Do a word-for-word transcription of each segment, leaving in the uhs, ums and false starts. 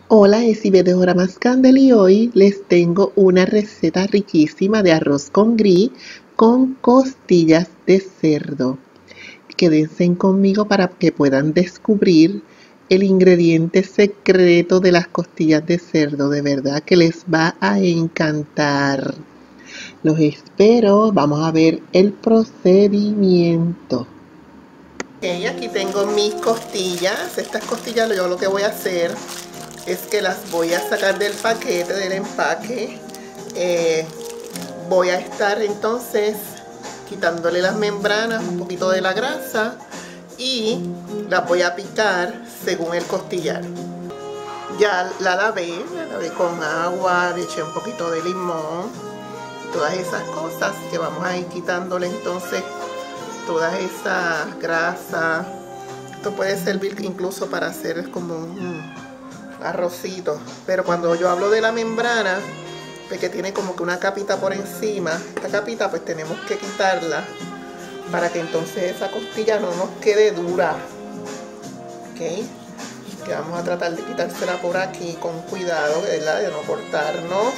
Hola, es Ibe de Joramas Candle y hoy les tengo una receta riquísima de arroz con gris con costillas de cerdo. Quédense conmigo para que puedan descubrir el ingrediente secreto de las costillas de cerdo. De verdad que les va a encantar. Los espero. Vamos a ver el procedimiento. Ok, aquí tengo mis costillas. Estas costillas yo lo que voy a hacer es que las voy a sacar del paquete, del empaque. Eh, voy a estar entonces quitándole las membranas, un poquito de la grasa, y las voy a picar según el costillar. Ya la lavé, la lavé con agua, le eché un poquito de limón, todas esas cosas que vamos a ir quitándole entonces todas esas grasas. Esto puede servir incluso para hacer como un arrocito, pero cuando yo hablo de la membrana, pues que tiene como que una capita por encima, esta capita pues tenemos que quitarla para que entonces esa costilla no nos quede dura. Ok, que vamos a tratar de quitársela por aquí con cuidado, ¿verdad? De no cortarnos.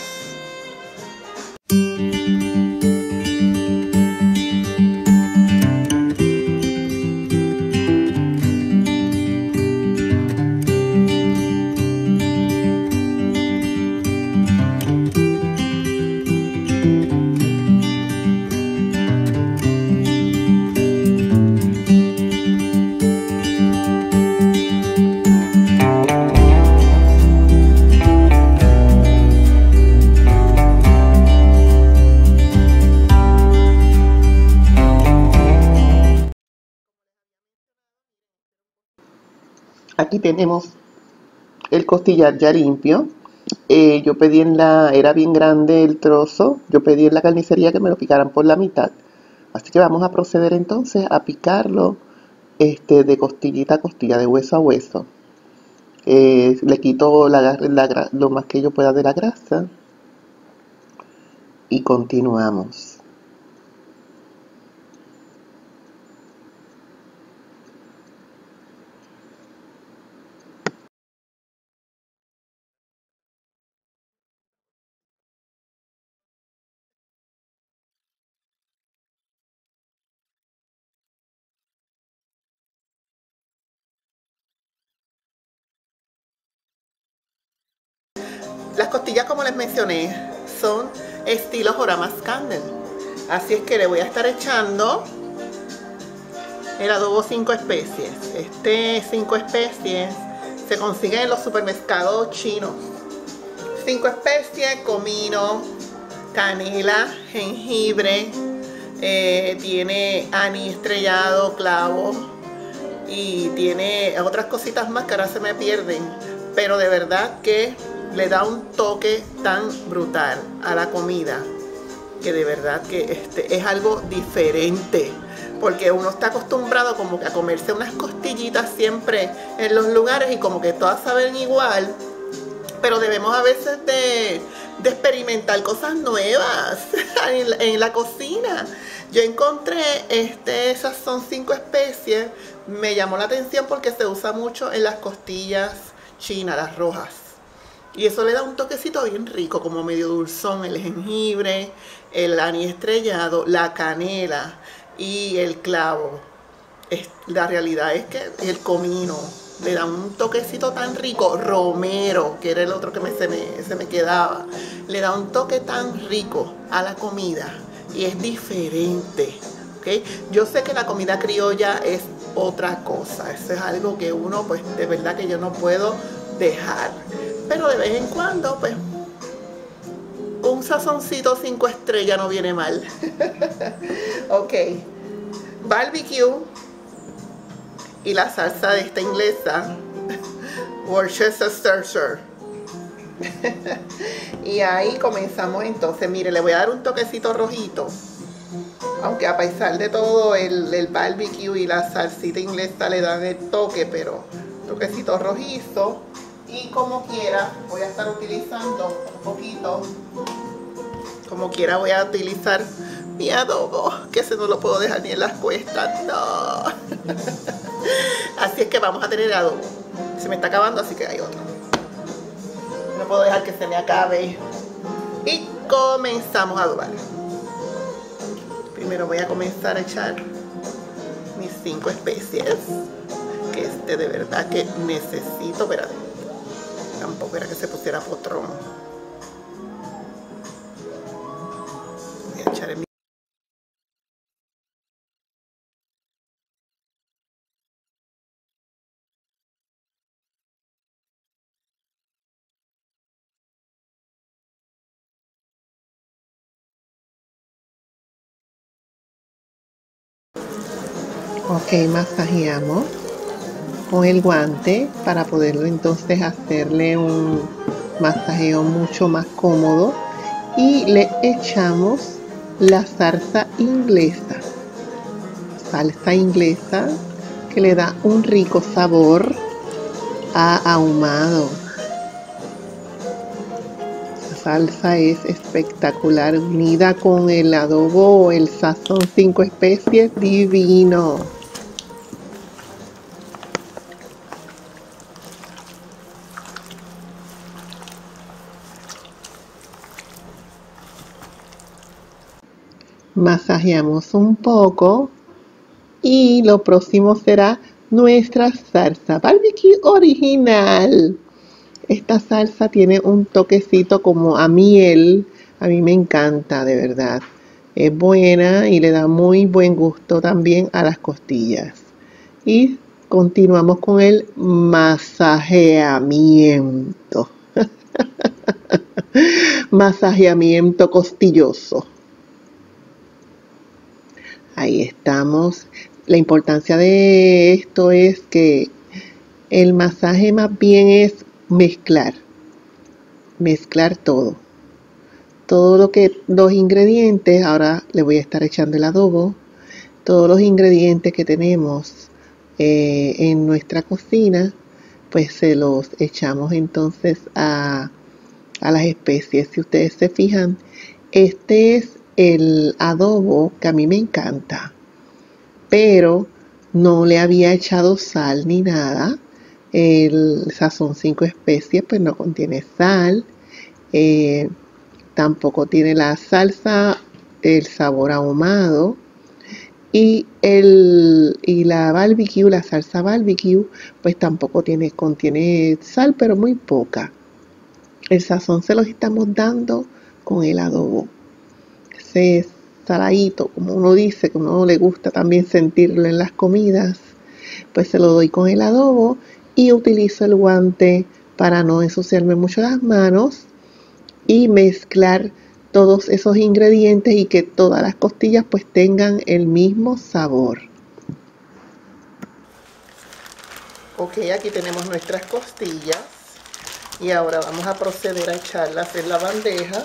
Aquí tenemos el costillar ya limpio. Eh, yo pedí en la, era bien grande el trozo, yo pedí en la carnicería que me lo picaran por la mitad. Así que vamos a proceder entonces a picarlo este, de costillita a costilla, de hueso a hueso. Eh, le quito la, la, lo más que yo pueda de la grasa y continuamos. Las costillas, como les mencioné, son estilo Joramas Candle. Así es que le voy a estar echando el adobo cinco especies. Este cinco especies se consigue en los supermercados chinos. cinco especies: comino, canela, jengibre, eh, tiene anís estrellado, clavo y tiene otras cositas más que ahora se me pierden. Pero de verdad que le da un toque tan brutal a la comida que de verdad que este es algo diferente, porque uno está acostumbrado como que a comerse unas costillitas siempre en los lugares y como que todas saben igual, pero debemos a veces de, de experimentar cosas nuevas en, en la cocina. Yo encontré este sazón cinco especies, me llamó la atención porque se usa mucho en las costillas chinas, las rojas. Y eso le da un toquecito bien rico, como medio dulzón, el jengibre, el anís estrellado, la canela y el clavo. Es, la realidad es que el comino le da un toquecito tan rico, romero, que era el otro que me, se, me, se me quedaba, le da un toque tan rico a la comida y es diferente. ¿Okay? Yo sé que la comida criolla es otra cosa, eso es algo que uno, pues de verdad que yo no puedo dejar. Pero de vez en cuando, pues, un sazoncito cinco estrellas no viene mal. Ok. Barbecue y la salsa de esta inglesa, Worcestershire. Y ahí comenzamos entonces. Mire, le voy a dar un toquecito rojito. Aunque a pesar de todo, el, el barbecue y la salsita inglesa le dan el toque, pero toquecito rojizo. Y como quiera, voy a estar utilizando un poquito, como quiera voy a utilizar mi adobo, que ese no lo puedo dejar ni en las cuestas, no. Así es que vamos a tener adobo. Se me está acabando, así que hay otro. puedo dejar que se me acabe. Y comenzamos a adobar. Primero voy a comenzar a echar mis cinco especies, que este de verdad que necesito. Espérate, tampoco era que se pusiera potrón. Voy a echar en mi... Ok, masajeamos con el guante para poderlo entonces hacerle un masajeo mucho más cómodo, y le echamos la salsa inglesa, salsa inglesa que le da un rico sabor a ahumado. La salsa es espectacular, unida con el adobo o el sazón cinco especies, divino. Masajeamos un poco y lo próximo será nuestra salsa barbecue original. Esta salsa tiene un toquecito como a miel. A mí me encanta, de verdad. Es buena y le da muy buen gusto también a las costillas. Y continuamos con el masajeamiento. Masajeamiento costilloso. Ahí estamos. La importancia de esto es que el masaje más bien es mezclar. Mezclar todo. Todo lo que, los ingredientes, ahora le voy a estar echando el adobo. Todos los ingredientes que tenemos eh, en nuestra cocina, pues se los echamos entonces a, a las especies. Si ustedes se fijan, este es el adobo que a mí me encanta, pero no le había echado sal ni nada. El sazón cinco especies pues no contiene sal, eh, tampoco tiene la salsa, el sabor ahumado, y el y la barbecue, la salsa barbecue, pues tampoco tiene, contiene sal, pero muy poca. El sazón se los estamos dando con el adobo. Ese saladito, como uno dice, que a uno le gusta también sentirlo en las comidas, pues se lo doy con el adobo y utilizo el guante para no ensuciarme mucho las manos y mezclar todos esos ingredientes y que todas las costillas pues tengan el mismo sabor. Ok, aquí tenemos nuestras costillas y ahora vamos a proceder a echarlas en la bandeja.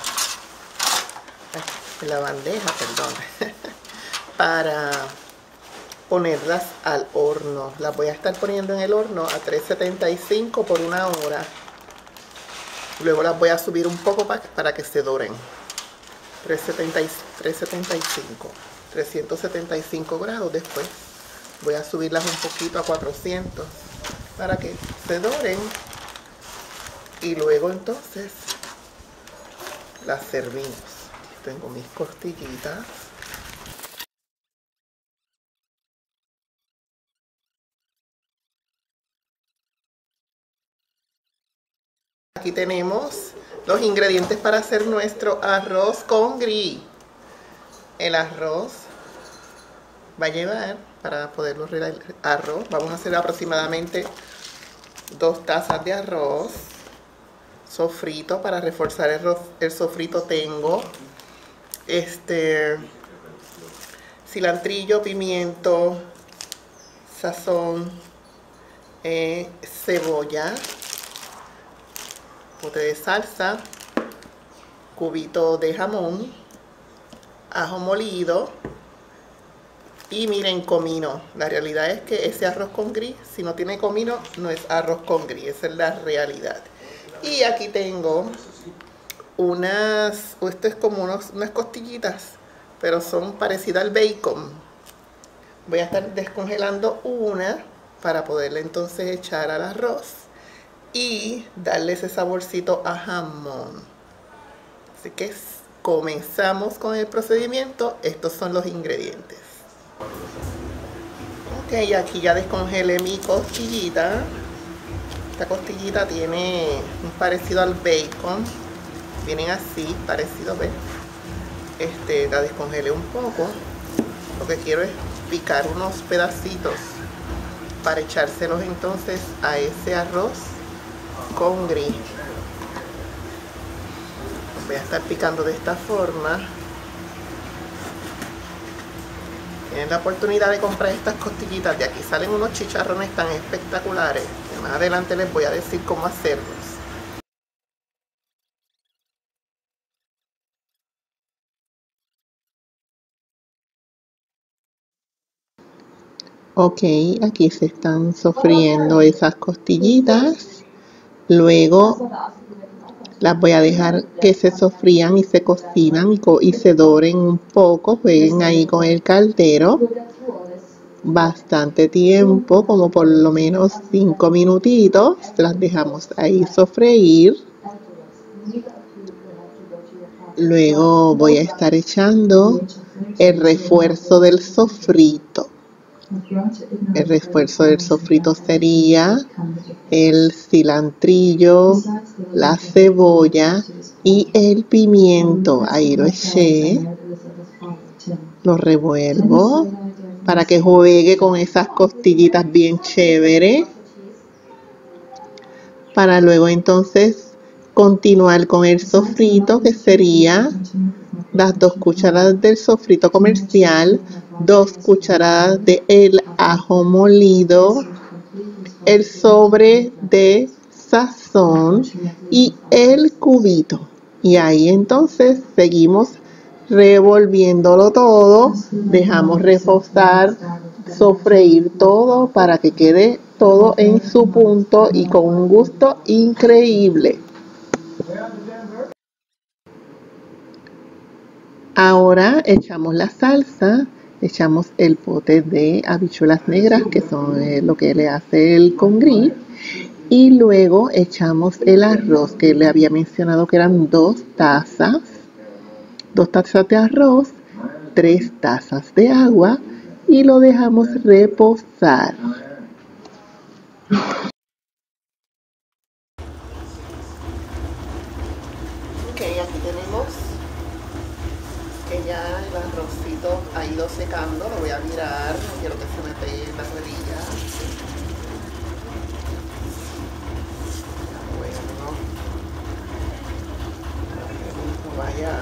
En la bandeja, perdón, para ponerlas al horno. Las voy a estar poniendo en el horno a trescientos setenta y cinco por una hora. Luego las voy a subir un poco para, para que se doren. trescientos setenta y cinco, trescientos setenta y cinco grados. Después voy a subirlas un poquito a cuatrocientos para que se doren. Y luego entonces las servimos. Tengo mis costillitas. Aquí tenemos los ingredientes para hacer nuestro arroz con gris. El arroz va a llevar, para poderlo regar el arroz, vamos a hacer aproximadamente dos tazas de arroz sofrito. Para reforzar el, el sofrito tengo este cilantrillo, pimiento, sazón, eh, cebolla, bote de salsa, cubito de jamón, ajo molido y miren, comino. La realidad es que ese arroz con gris, si no tiene comino, no es arroz con gris, esa es la realidad. Y aquí tengo unas, esto es como unos, unas costillitas, pero son parecidas al bacon. Voy a estar descongelando una para poderle entonces echar al arroz y darle ese saborcito a jamón. Así que comenzamos con el procedimiento. Estos son los ingredientes. Ok, aquí ya descongelé mi costillita. Esta costillita tiene un parecido al bacon. Vienen así, parecido, ¿ves? Este, la descongelé un poco. Lo que quiero es picar unos pedacitos para echárselos entonces a ese arroz con gris. Voy a estar picando de esta forma. Tienen la oportunidad de comprar estas costillitas. De aquí salen unos chicharrones tan espectaculares que más adelante les voy a decir cómo hacerlos. Ok, aquí se están sofriendo esas costillitas. Luego las voy a dejar que se sofrían y se cocinan y, co y se doren un poco. Jueguen ahí con el caldero bastante tiempo, como por lo menos cinco minutitos. Las dejamos ahí sofreír. Luego voy a estar echando el refuerzo del sofrito. El refuerzo del sofrito sería el cilantrillo, la cebolla y el pimiento. Ahí lo eché. Lo revuelvo para que juegue con esas costillitas bien chévere. Para luego entonces continuar con el sofrito, que sería las dos cucharadas del sofrito comercial, dos cucharadas de el ajo molido, el sobre de sazón y el cubito. Y ahí entonces seguimos revolviéndolo todo, dejamos reposar, sofreír todo para que quede todo en su punto y con un gusto increíble. Ahora echamos la salsa, echamos el pote de habichuelas negras, que son eh, lo que le hace el con gris, y luego echamos el arroz, que le había mencionado que eran dos tazas, dos tazas de arroz, tres tazas de agua, y lo dejamos reposar. Ok, aquí tenemos que ya el arrocito ha ido secando. Lo voy a virar, no quiero que se me pegue la rodilla. Bueno, no vaya.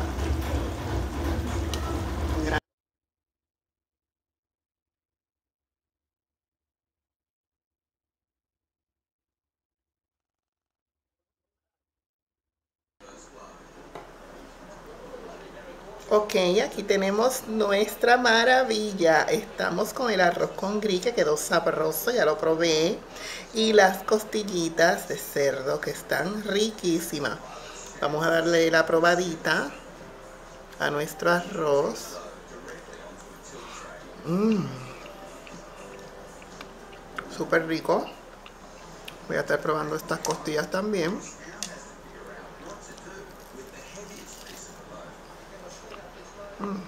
Ok, aquí tenemos nuestra maravilla. Estamos con el arroz con gris que quedó sabroso, ya lo probé. Y las costillitas de cerdo que están riquísimas. Vamos a darle la probadita a nuestro arroz. Mmm, súper rico. Voy a estar probando estas costillas también. Mm.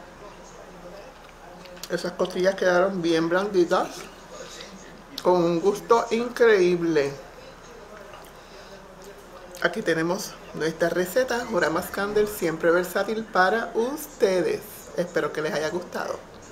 Esas costillas quedaron bien blanditas, con un gusto increíble. Aquí tenemos nuestra receta, Joramas Candle, siempre versátil para ustedes. Espero que les haya gustado.